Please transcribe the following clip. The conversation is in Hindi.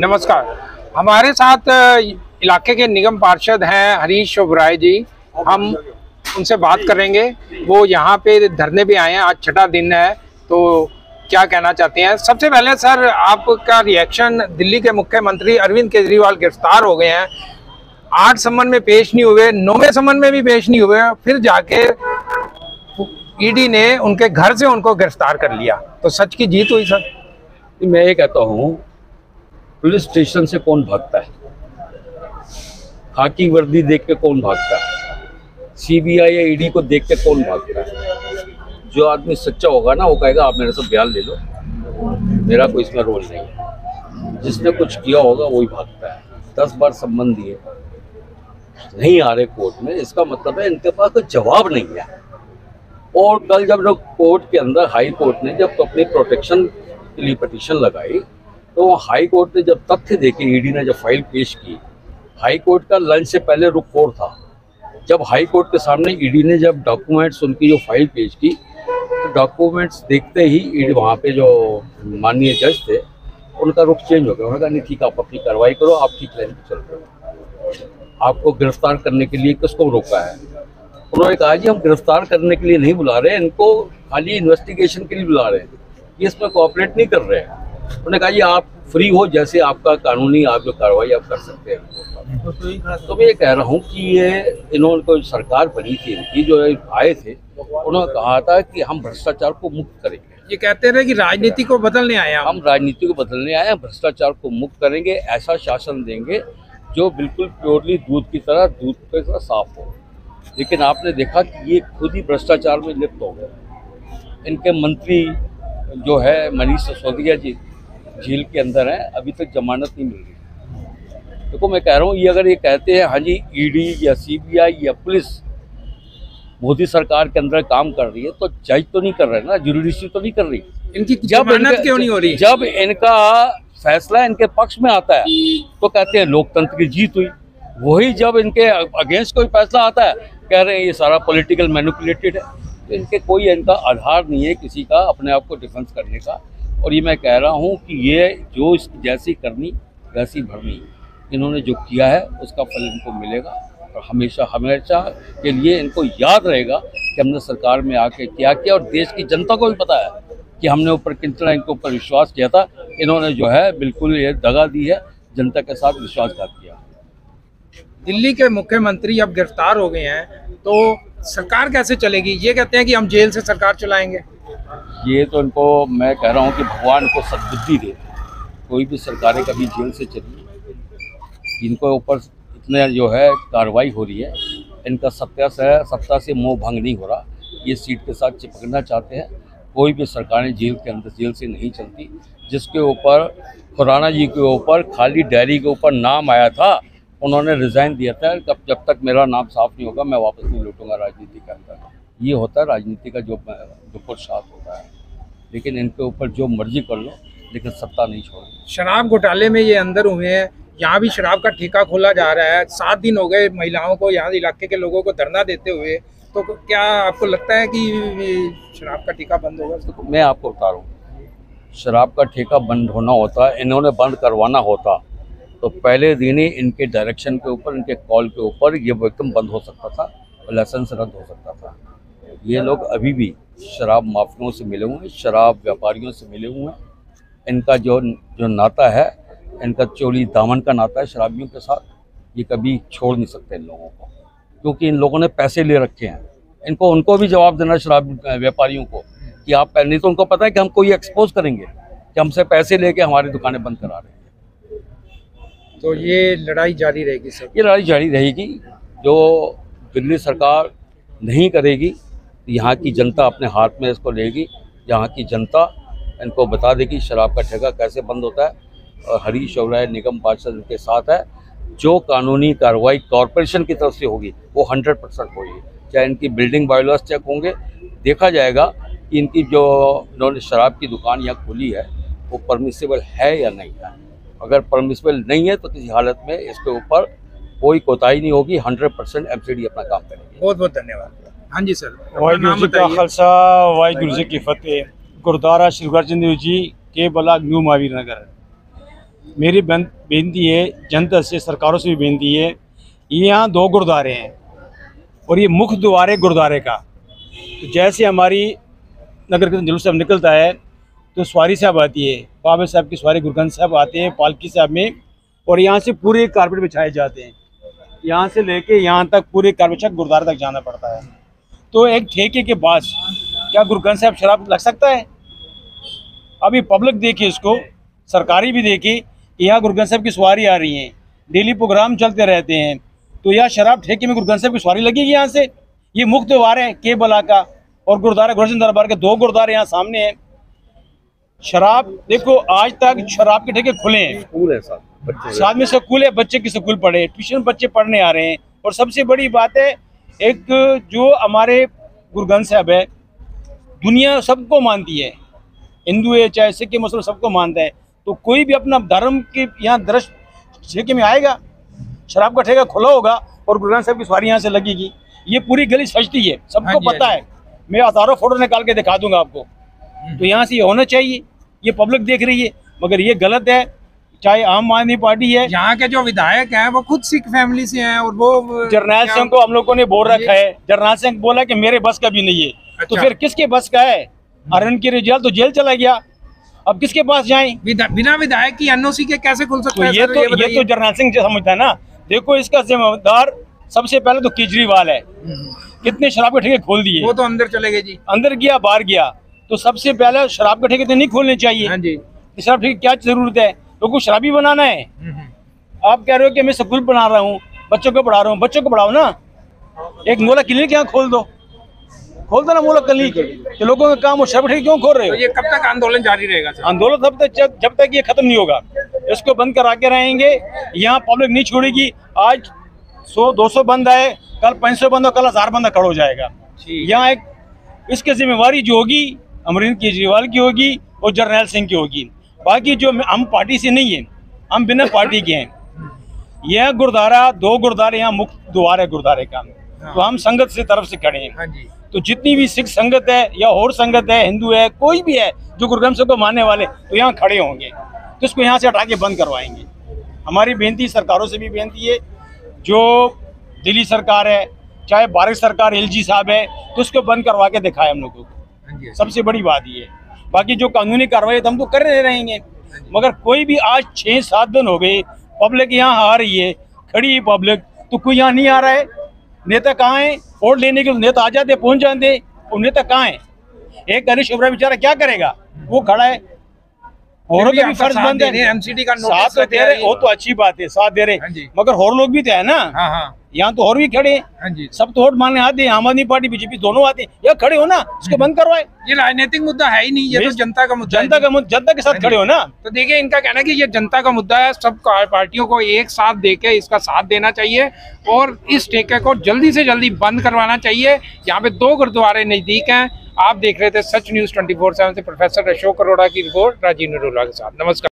नमस्कार। हमारे साथ इलाके के निगम पार्षद हैं हरीश ओबराय जी। हम उनसे बात करेंगे। वो यहाँ पे धरने भी आए हैं, आज छठा दिन है, तो क्या कहना चाहते हैं। सबसे पहले सर, आपका रिएक्शन, दिल्ली के मुख्यमंत्री अरविंद केजरीवाल गिरफ्तार हो गए हैं, 8 समन में पेश नहीं हुए, 9वें समन में भी पेश नहीं हुए, फिर जाके ईडी ने उनके घर से उनको गिरफ्तार कर लिया, तो सच की जीत हुई सर? मैं ये कहता हूँ, पुलिस स्टेशन से कौन भागता है? खाकी वर्दी देख के कौन भागता है? सीबीआई या ईडी को देख के कौन भागता है? जो आदमी सच्चा होगा ना, वो कहेगा आप मेरे से बयान ले लो, मेरा कोई इसमें रोल नहीं है। जिसने कुछ किया होगा वही भागता है। 10 बार संबंध दिए, नहीं आ रहे कोर्ट में, इसका मतलब है इनके पास कोई जवाब नहीं है। और कल जब लोग कोर्ट के अंदर, हाई कोर्ट ने जब अपनी प्रोटेक्शन के लिए पिटीशन लगाई, तो हाई कोर्ट ने जब तथ्य देखे, ईडी ने जब फाइल पेश की, हाई कोर्ट का लंच से पहले रुख 4 था। जब हाई कोर्ट के सामने ईडी ने जब डॉक्यूमेंट्स, उनकी जो फाइल पेश की, तो डॉक्यूमेंट्स देखते ही ईडी, वहाँ पे जो माननीय जज थे, उनका रुख चेंज हो गया। उन्होंने कहा नहीं ठीक, आप अपनी कार्रवाई करो, आप ठीक लाइन पर चल रहे हो, आपको गिरफ्तार करने के लिए किसको रोका है? उन्होंने कहा जी हम गिरफ्तार करने के लिए नहीं बुला रहे, इनको खाली इन्वेस्टिगेशन के लिए बुला रहे हैं, ये इसमें कोऑपरेट नहीं कर रहे हैं। उन्होंने कहा जी आप फ्री हो, जैसे आपका कानूनी आप जो कार्रवाई आप कर सकते हैं। तो मैं ये कह रहा हूँ कि ये इन्होंने कोई सरकार बनी थी इनकी, जो आए थे, उन्होंने कहा था कि हम भ्रष्टाचार को मुक्त करेंगे। ये कहते रहे कि राजनीति को बदलने आए हैं। हम राजनीति को बदलने आए हैं, भ्रष्टाचार को मुक्त करेंगे, ऐसा शासन देंगे जो बिल्कुल प्योरली दूध की तरह साफ हो। लेकिन आपने देखा कि ये खुद ही भ्रष्टाचार में लिप्त हो गए। इनके मंत्री जो है मनीष सिसोदिया जी जेल के अंदर हैं, अभी तक जमानत नहीं मिल रही। देखो मैं कह रहा हूँ, ये अगर ये कहते हैं हाँ जी ईडी या सीबीआई या पुलिस मोदी सरकार के अंदर काम कर रही है, तो जज तो नहीं कर रहे ना, जुडिशरी तो नहीं कर रही। इनकी जमानत क्यों नहीं हो रही? जब इनका फैसला इनके पक्ष में आता है तो कहते हैं लोकतंत्र की जीत हुई। वही जब इनके अगेंस्ट कोई फैसला आता है, कह रहे हैं ये सारा पॉलिटिकल मैनिपुलेटेड है। तो इनके कोई इनका आधार नहीं है किसी का अपने आप को डिफेंस करने का। और ये मैं कह रहा हूँ कि ये जो जैसी करनी वैसी भरनी, इन्होंने जो किया है उसका फल इनको मिलेगा। और हमेशा हमेशा के लिए इनको याद रहेगा कि हमने सरकार में आके क्या किया, और देश की जनता को भी पता है कि हमने ऊपर कितना इनके ऊपर विश्वास किया था। इन्होंने जो है बिल्कुल ये दगा दी है, जनता के साथ विश्वासघात किया। दिल्ली के मुख्यमंत्री अब गिरफ्तार हो गए हैं, तो सरकार कैसे चलेगी? ये कहते हैं कि हम जेल से सरकार चलाएंगे। ये तो इनको मैं कह रहा हूँ कि भगवान को सद्बुद्धि दे। कोई भी सरकारें कभी जेल से चली, इनको ऊपर इतने जो है कार्रवाई हो रही है, इनका सत्ता से मोह भंग नहीं हो रहा। ये सीट के साथ चिपकना चाहते हैं। कोई भी सरकारें जेल के अंदर, जेल से नहीं चलती। जिसके ऊपर खुराना जी के ऊपर खाली डायरी के ऊपर नाम आया था, उन्होंने रिज़ाइन दिया था, जब तक मेरा नाम साफ नहीं होगा मैं वापस नहीं लौटूंगा राजनीति के अंदर। ये होता है राजनीति का जो पुरुषार्थ होता है। लेकिन इनके ऊपर जो मर्जी कर लो, लेकिन सत्ता नहीं छोड़ो। शराब घोटाले में ये अंदर हुए हैं, यहाँ भी शराब का ठेका खोला जा रहा है। 7 दिन हो गए महिलाओं को, यहाँ इलाके के लोगों को धरना देते हुए। तो क्या आपको लगता है कि शराब का ठेका बंद होगा? तो मैं आपको बता रहा हूँ, शराब का ठेका बंद होना होता, इन्होंने बंद करवाना होता तो पहले दिन ही इनके डायरेक्शन के ऊपर, इनके कॉल के ऊपर ये एकदम बंद हो सकता था और लाइसेंस रद्द हो सकता था। ये लोग अभी भी शराब माफियाओं से मिले हुए हैं, शराब व्यापारियों से मिले हुए हैं। इनका जो नाता है, इनका चोली दामन का नाता है शराबियों के साथ। ये कभी छोड़ नहीं सकते इन लोगों को, क्योंकि इन लोगों ने पैसे ले रखे हैं। उनको भी जवाब देना शराब व्यापारियों को कि आप, नहीं तो उनको पता है कि हम कोई एक्सपोज करेंगे कि हमसे पैसे लेके हमारी दुकानें बंद करा रहे हैं। तो ये लड़ाई जारी रहेगी सर? ये लड़ाई जारी रहेगी। जो दिल्ली सरकार नहीं करेगी, यहाँ की जनता अपने हाथ में इसको लेगी। यहाँ की जनता इनको बता देगी शराब का ठेका कैसे बंद होता है। और हरीश ओबराय निगम पार्षद इनके साथ है। जो कानूनी कार्रवाई कॉरपोरेशन की तरफ से होगी वो 100% होगी। चाहे इनकी बिल्डिंग बायलॉज चेक होंगे, देखा जाएगा कि इनकी जो इन्होंने शराब की दुकान यहाँ खोली है वो परमिसेबल है या नहीं है। अगर परमिसेबल नहीं है तो किसी हालत में इसके ऊपर कोई कोताही नहीं होगी। 100% MCD अपना काम करेगी। बहुत बहुत धन्यवाद। हाँ जी सर, वाहिगुरू जी का खालसा वाहिगुरू जी की फतेह। गुरुद्वारा श्री गुरु अर्जन देव जी के ब्लॉक न्यू महावीर नगर। मेरी बेनती है, जनता से, सरकारों से भी बेनती है, ये यहाँ 2 गुरुद्वारे हैं और ये मुख्य द्वार है गुरुद्वारे का। तो जैसे हमारी नगर कीर्तन जुलूस साहब निकलता है तो सवारी साहब आती है, बाबा साहब की सवारी गुरगंज साहब आते हैं पालकी साहब में, और यहाँ से पूरे कारपेट बिछाए जाते हैं। यहाँ से लेके यहाँ तक पूरे कारपेट गुरुद्वारे तक जाना पड़ता है। तो एक ठेके के बाद क्या गुरगंज साहब शराब लग सकता है? अभी पब्लिक देखिए, इसको सरकारी भी देखी कि यहाँ गुरगंज साहब की सवारी आ रही है, डेली प्रोग्राम चलते रहते हैं, तो यहाँ शराब ठेके में गुरगंज साहब की सवारी लगेगी यहाँ से? ये मुख्य द्वार है के बला का और गुरुद्वारा गोरचंद दरबार के 2 गुरुद्वारे यहाँ सामने हैं। शराब देखो, आज तक शराब के ठेके खुले हैं, स्कूल है साथ में स्कूल है, बच्चे की स्कूल पढ़े, ट्यूशन बच्चे पढ़ने आ रहे हैं। और सबसे बड़ी बात है, एक जो हमारे गुरगंज साहब है, दुनिया सबको मानती है, हिंदू है चाहे सिख मुस्लिम सबको मानता है, तो कोई भी अपना धर्म के यहाँ दृष्टि ठेके में आएगा? शराब का ठेका खुला होगा और गुरगंज साहब की सवारी यहाँ से लगेगी। ये पूरी गली सजती है, सबको पता है, मैं हजारों फोटो निकाल के दिखा दूंगा आपको। तो यहाँ से ये होना चाहिए, ये पब्लिक देख रही है, मगर ये गलत है। चाहे आम आदमी पार्टी है, यहाँ के जो विधायक हैं वो खुद सिख फैमिली से हैं और वो जरनैल सिंह को हम लोगों ने बोल रखा है, जरनैल सिंह बोला कि मेरे बस का भी नहीं है। तो फिर किसके बस का है? अरुण की रिजल्ट तो जेल चला गया, अब किसके पास जाएं? बिना विधायक की एनओसी के कैसे खुल सकता है? ये तो जरनैल सिंह समझता है ना। देखो, इसका जिम्मेदार सबसे पहले तो केजरीवाल है, कितने शराब के ठेके खोल दिए। वो तो अंदर चले गए जी, अंदर गया बाहर गया, तो सबसे पहले शराब के ठेके तो नहीं खोलने चाहिए। हाँ जी, शराब ठेके क्या जरूरत है? लोगों को शराबी बनाना है। आप कह रहे हो कि मैं स्कूल बना रहा हूँ, बच्चों को पढ़ा रहा हूँ, बच्चों को पढ़ाओ ना। एक मोला क्लिनिक यहाँ खोल दो ना मोला क्लिनिक, कि लोगों का काम हो, शराब ठेके क्यों खोल रहे हो? तो ये कब तक आंदोलन जारी रहेगा सर? आंदोलन तब तक जब तक ये खत्म नहीं होगा, इसको बंद करा के रहेंगे। यहाँ पब्लिक नहीं छोड़ेगी। आज 100-200 बंद आए, कल 500 बंद हो, कल 1000 बंद खड़ा हो जाएगा। यहाँ एक इसकी जिम्मेवारी जो होगी अमरिंदर केजरीवाल की होगी और जरनैल सिंह की होगी। बाकी जो हम पार्टी से नहीं है, हम बिना पार्टी के हैं। यह गुरुद्वारा 2 गुरुद्वारे यहाँ मुख्य द्वार है गुरुद्वारे का, तो हम संगत से तरफ से खड़े हैं। तो जितनी भी सिख संगत है या और संगत है, हिंदू है, कोई भी है जो गुरुग्रंथ साहब को मानने वाले, तो यहाँ खड़े होंगे, तो इसको यहाँ से हटा के बंद करवाएंगे। हमारी बेनती सरकारों से भी बेनती है, जो दिल्ली सरकार है चाहे भारत सरकार, एलजी साहब है, तो उसको बंद करवा के दिखाए हम लोगों को। सबसे बड़ी बात ये है। बाकी जो कानूनी कार्रवाई हम तो कर रहे रहेंगे, मगर कोई भी आज 6-7 दिन हो गए, पब्लिक यहाँ आ रही है, खड़ी है पब्लिक, तो कोई यहाँ नहीं आ रहा है। नेता कहाँ है? वोट लेने के नेता आ जाते, पहुंच जाते, और नेता कहाँ है? एक हरीश चौबरा बेचारा क्या करेगा? वो खड़ा है, और का भी फर्ज बंद है, एमसीडी का साथ तो दे रहे, वो तो अच्छी बात है, साथ दे रहे, मगर और लोग भी तो है ना। यहाँ तो और भी खड़े हैं, सब तो वोट मांगने आते हैं, आम आदमी पार्टी बीजेपी दोनों आते हैं, या खड़े हो ना, इसको बंद करवाए। ये राजनीतिक मुद्दा है ही नहीं, ये तो जनता का मुद्दा, जनता के साथ खड़े हो ना। तो देखिए, इनका कहना है कि ये जनता का मुद्दा है, सब पार्टियों को एक साथ देके इसका साथ देना चाहिए और इस ठेके को जल्दी से जल्दी बंद करवाना चाहिए। यहाँ पे 2 गुरुद्वारे नजदीक हैं। आप देख रहे थे सच न्यूज़ 24/7 से प्रोफेसर अशोक अरोड़ा की रिपोर्ट, राजीव नरोला के साथ। नमस्कार।